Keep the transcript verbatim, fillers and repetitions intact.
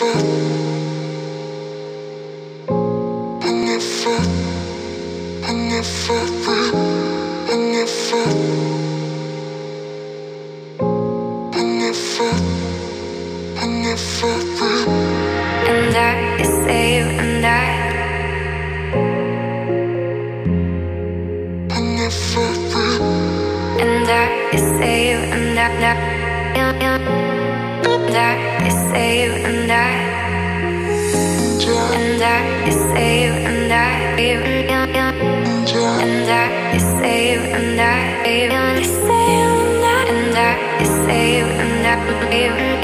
And I say you and I And I say you and I And I say you and I And I say you and I And I say you and I And I say you and I And I say you and I